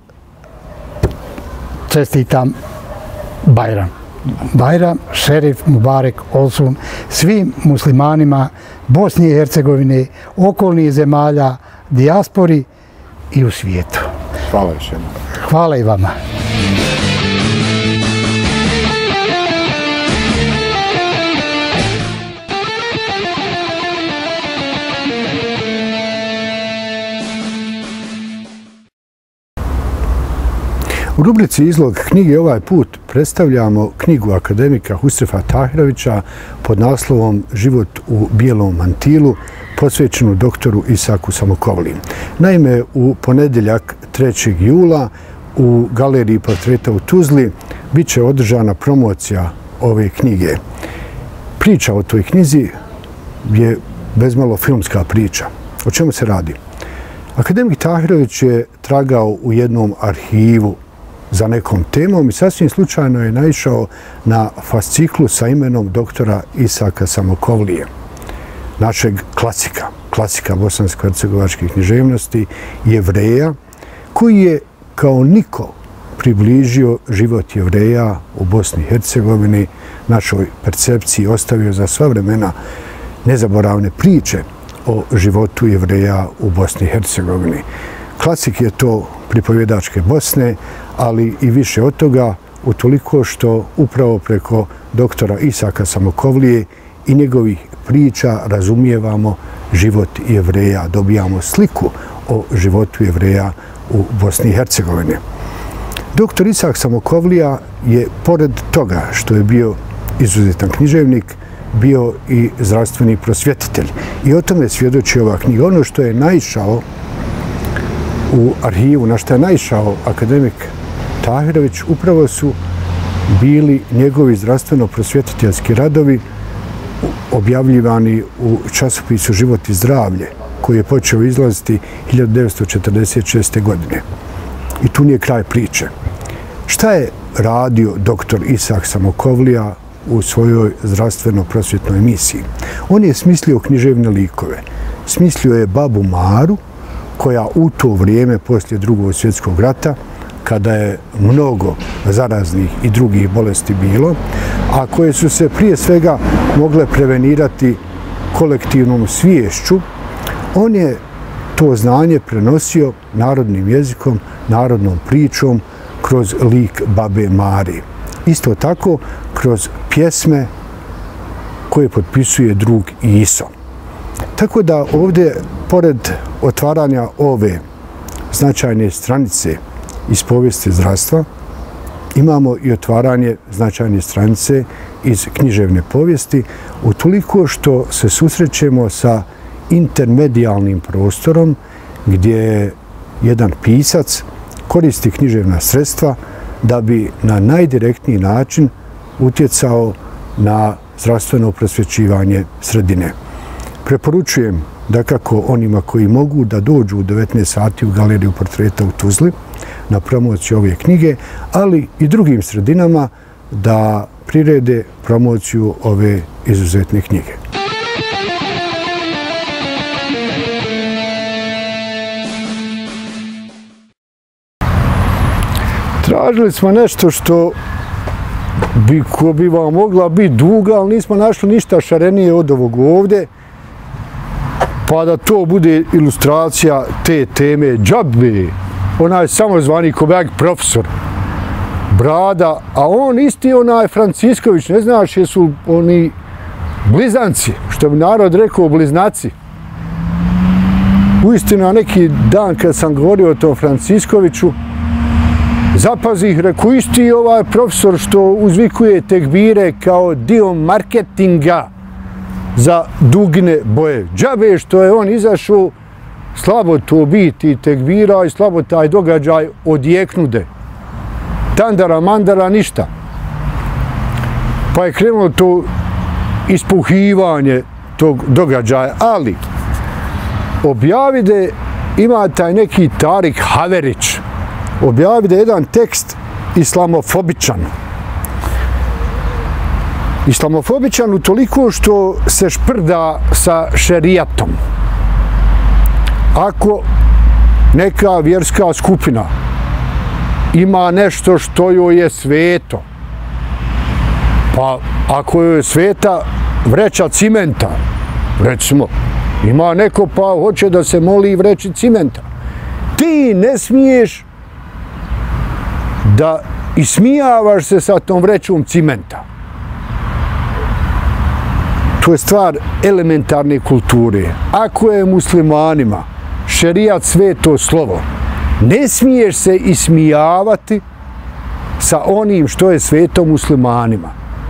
čestitam Bajram. Bajram, Šerif, Mubarek, Olsun, svim muslimanima Bosne i Hercegovine, okolnih zemalja, dijaspori i u svijetu. Hvala još jednom. Hvala i vama. U rubrici Izlog knjige ovaj put predstavljamo knjigu akademika Husrefa Tahirovića pod naslovom Život u bijelom mantilu, posvećenu doktoru Isaku Samokovliji. Naime, u ponedjeljak 3. jula u Galeriji portreta u Tuzli bit će održana promocija ove knjige. Priča o toj knjizi je bezmalo filmska priča. O čemu se radi? Akademik Tahirović je tragao u jednom arhivu za nekom temom i sasvim slučajno je naišao na fasciklu sa imenom doktora Isaka Samokovlije, našeg klasika bosansko-hercegovačke književnosti, Jevreja, koji je kao niko približio život Jevreja u Bosni i Hercegovini, našoj percepciji ostavio za sva vremena nezaboravne priče o životu Jevreja u Bosni i Hercegovini. Klasik je to pripovjedačke Bosne, ali i više od toga, utoliko što upravo preko doktora Isaka Samokovlije i njegovih priča razumijevamo život Jevreja, dobijamo sliku o životu Jevreja u Bosni i Hercegovini. Doktor Isak Samokovlija je, pored toga što je bio izuzetan književnik, bio i zdravstveni prosvjetitelj. I o tome svjedoči ova knjiga. Ono što je naišao u arhivu, na što je naišao akademik Tahirović, upravo su bili njegovi zdravstveno-prosvjetiteljski radovi objavljivani u časopisu Život i zdravlje, koji je počeo izlaziti 1946. godine. I tu nije kraj priče. Šta je radio doktor Isak Samokovlija u svojoj zdravstveno-prosvjetnoj misiji? On je smislio književne likove. Smislio je babu Maru, koja u to vrijeme, poslije Drugog svjetskog rata, kada je mnogo zaraznih i drugih bolesti bilo, a koje su se prije svega mogle prevenirati kolektivnom sviješću, on je to znanje prenosio narodnim jezikom, narodnom pričom kroz lik babe Mari. Isto tako kroz pjesme koje potpisuje drug Iso. Tako da ovdje, pored otvaranja ove značajne stranice iz povijesti zdravstva, imamo i otvaranje značajne stranice iz književne povijesti, utoliko što se susrećemo sa intermedijalnim prostorom gdje jedan pisac koristi književna sredstva da bi na najdirektniji način utjecao na zdravstveno prosvjećivanje sredine. Preporučujem dakako onima koji mogu da dođu u 19 sati u Galeriju portreta u Tuzli na promociju ove knjige, ali i drugim sredinama da prirede promociju ove izuzetne knjige. Tražili smo nešto što bi vam mogla biti duga, ali nismo našli ništa šarenije od ovog ovdje, pa da to bude ilustracija te teme. Džabe, onaj samozvani kobjak profesor, brada, a on isti onaj Francisković, ne znaš jesu oni blizanci, što bi narod rekao bliznaci. Uistinu, na neki dan kad sam govorio o tom Franciskoviću, zapazih, rekao, isti ovaj profesor što uzvikuje tekbire kao dio marketinga za dugine boje. Džabe što je on izašao, slabo to biti tekbira i slabo taj događaj odjeknude. Tandara, mandara, ništa. Pa je krenulo to ispuhivanje tog događaja, ali objavide ima taj neki Tarik Haverić, objavide jedan tekst islamofobičan. Islamofobičan utoliko što se šprda sa šerijatom. Ako neka vjerska skupina ima nešto što joj je sveto, pa ako joj je sveta vreća cimenta, recimo, ima neko pa hoće da se moli vreći cimenta, ti ne smiješ da ismijavaš se sa tom vrećom cimenta. To je stvar elementarne kulture. Ako je muslimanima šerijat sveto slovo, ne smiješ se ismijavati sa onim što je sveto muslimanima.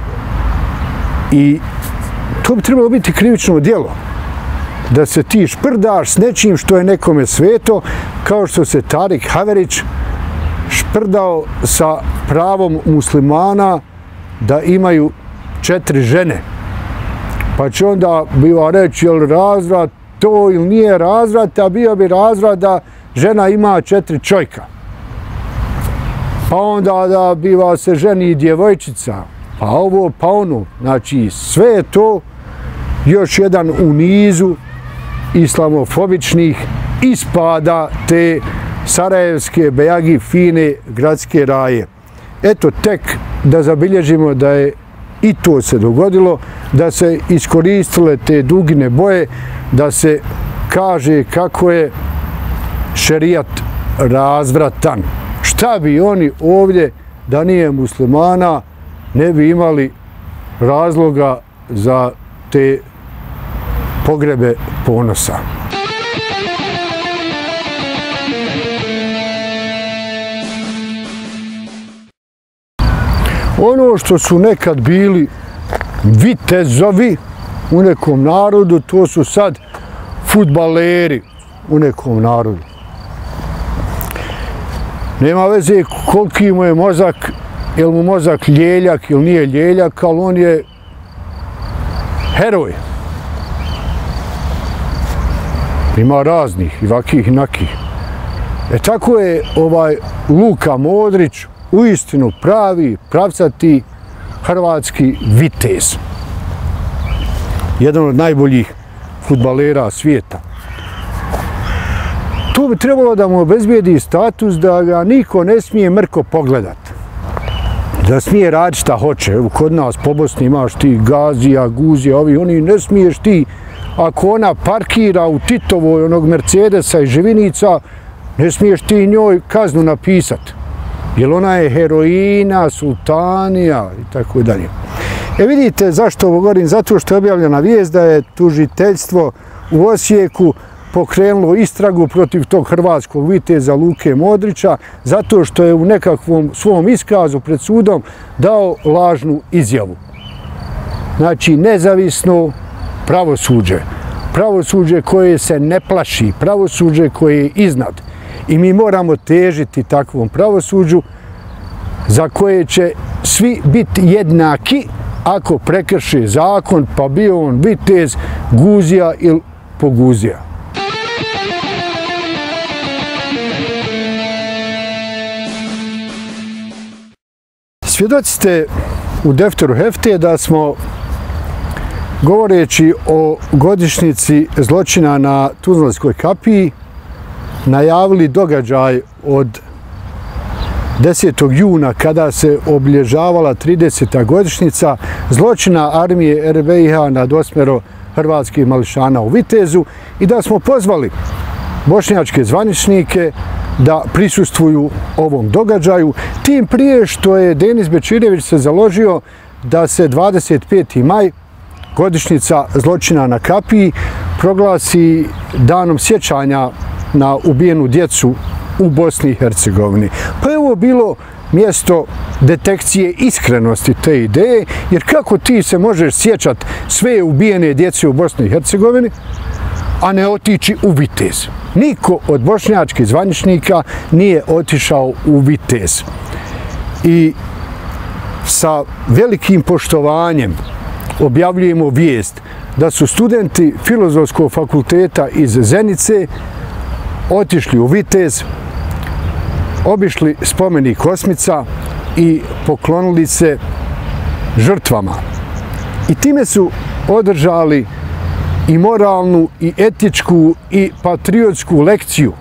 I to bi trebalo biti krivično djelo. Da se ti šprdaš s nečim što je nekome sveto, kao što se Tarik Haverić šprdao sa pravom muslimana da imaju 4 žene. Pa će onda biva reći, je li razvrat to ili nije razvrat, a bio bi razvrat da žena ima 4 čojka. Pa onda da biva se ženi djevojčica, pa ovo, pa ono. Znači, sve je to još jedan u nizu islamofobičnih ispada te sarajevske, bejagi, fine gradske raje. Eto, tek da zabilježimo da je i to se dogodilo, da se iskoristile te dugine boje, da se kaže kako je šerijat razvratan. Šta bi oni ovdje, da nije muslimana, ne bi imali razloga za te pogrebe ponosa. Ono što su nekad bili vitezovi u nekom narodu, to su sad fudbaleri u nekom narodu. Nema veze koliki mu je mozak, je li mu mozak ljeljak ili nije ljeljak, ali on je heroj. Ima raznih, i vakih i nakih. Tako je ovaj Luka Modrić uistinu pravi, pravcati hrvatski vitez. Jedan od najboljih fudbalera svijeta. To bi trebalo da mu obezbijedi status da ga niko ne smije mrko pogledat. Da smije raditi šta hoće. Evo, kod nas po Bosni imaš ti Gazija, Guzija, ovi, oni ne smiješ ti. Ako ona parkira u Titovoj onog Mercedesa i Živinica, ne smiješ ti njoj kaznu napisat. Jer ona je heroina, sultanija i tako dalje. Vidite zašto ovo govorim? Zato što je objavljena vijest da je tužiteljstvo u Osijeku pokrenulo istragu protiv tog hrvatskog viteza Luke Modrića zato što je u nekakvom svom iskazu pred sudom dao lažnu izjavu. Znači, nezavisno pravosuđe. Pravosuđe koje se ne plaši, pravosuđe koje je iznad. I mi moramo težiti takvom pravosuđu za koje će svi biti jednaki ako prekrši zakon, pa bio on vitez, guzija ili poguzija. Svjedoci ste u Defteru Hefte da smo, govoreći o godišnjici zločina na Tuzlanskoj kapiji, najavili događaj od 10. juna kada se obilježavala 30. godišnjica zločina armije RBiH nad 8 hrvatskih mališana u Vitezu i da smo pozvali bošnjačke zvaničnike da prisustvuju ovom događaju, tim prije što je Denis Bečirević se založio da se 25. maj, godišnjica zločina na kapiji, proglasi danom sjećanja na ubijenu djecu u Bosni i Hercegovini. Pa je ovo bilo mjesto detekcije iskrenosti te ideje, jer kako ti se možeš sjećati sve ubijene djece u Bosni i Hercegovini, a ne otići u Vitez. Niko od bošnjačkih zvaničnika nije otišao u Vitez. I sa velikim poštovanjem objavljujemo vijest da su studenti Filozofskog fakulteta iz Zenice otišli u Vitez, obišli spomenik Kosmica i poklonili se žrtvama. I time su održali i moralnu, i etičku, i patriotsku lekciju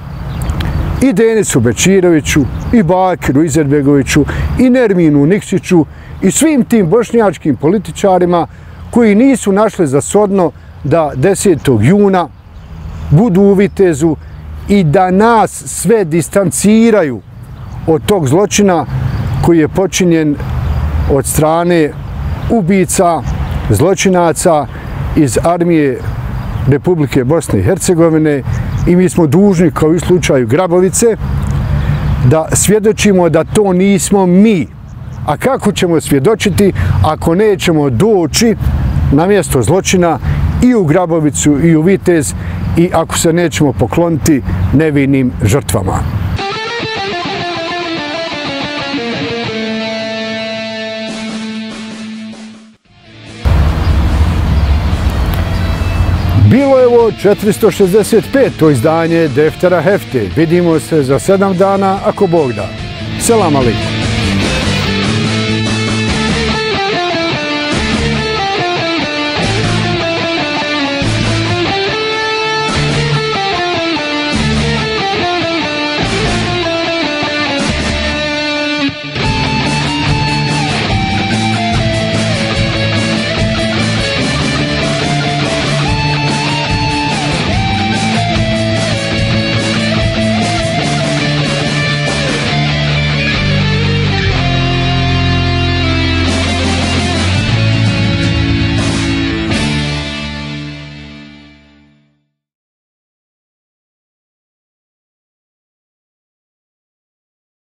i Denisu Bečireviću, i Bakiru Izetbegoviću, i Nerminu Nikšiću, i svim tim bošnjačkim političarima koji nisu našli za shodno da 10. juna budu u Vitezu i da nas sve distanciraju od tog zločina koji je počinjen od strane ubica, zločinaca iz armije Republike Bosne i Hercegovine, i mi smo dužni, kao i u slučaju Grabovice, da svjedočimo da to nismo mi. A kako ćemo svjedočiti ako nećemo doći na mjesto zločina i u Grabovicu i u Vitez i ako se nećemo pokloniti nevinim žrtvama? Bilo je ovo 465. izdanje Deftera Hefte. Vidimo se za 7 dana, ako Bog da. Selam alejkum.